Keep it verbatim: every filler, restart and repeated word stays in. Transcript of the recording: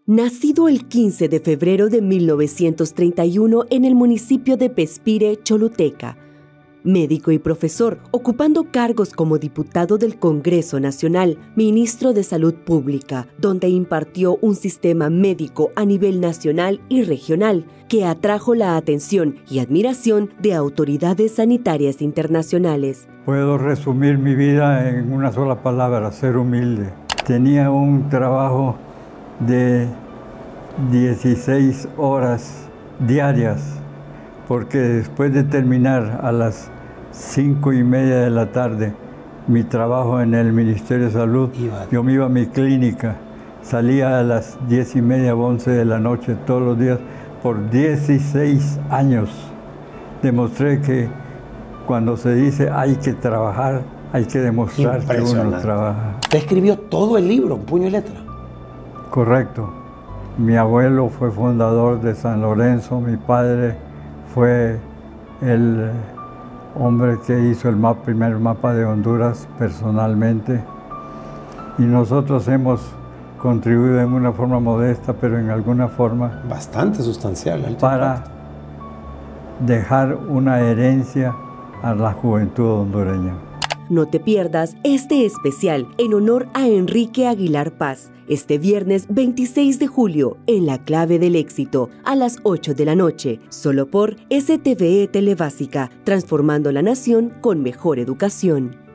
Nacido el quince de febrero de mil novecientos treinta y uno en el municipio de Pespire, Choluteca. Médico y profesor, ocupando cargos como diputado del Congreso Nacional, ministro de Salud Pública, donde impartió un sistema médico a nivel nacional y regional que atrajo la atención y admiración de autoridades sanitarias internacionales. Puedo resumir mi vida en una sola palabra: ser humilde. Tenía un trabajo de dieciséis horas diarias, porque después de terminar a las cinco y media de la tarde mi trabajo en el Ministerio de Salud, yo me iba a mi clínica, salía a las diez y media, once de la noche todos los días por dieciséis años. Demostré que cuando se dice hay que trabajar, hay que demostrar que uno trabaja. Usted escribió todo el libro, puño y letra. Correcto. Mi abuelo fue fundador de San Lorenzo, mi padre fue el hombre que hizo el mapa, primer mapa de Honduras personalmente, y nosotros hemos contribuido en una forma modesta, pero en alguna forma bastante sustancial, alto para impacto. Dejar una herencia a la juventud hondureña. No te pierdas este especial en honor a Enrique Aguilar Paz, este viernes veintiséis de julio, en La Clave del Éxito, a las ocho de la noche, solo por S T V E Telebásica, transformando la nación con mejor educación.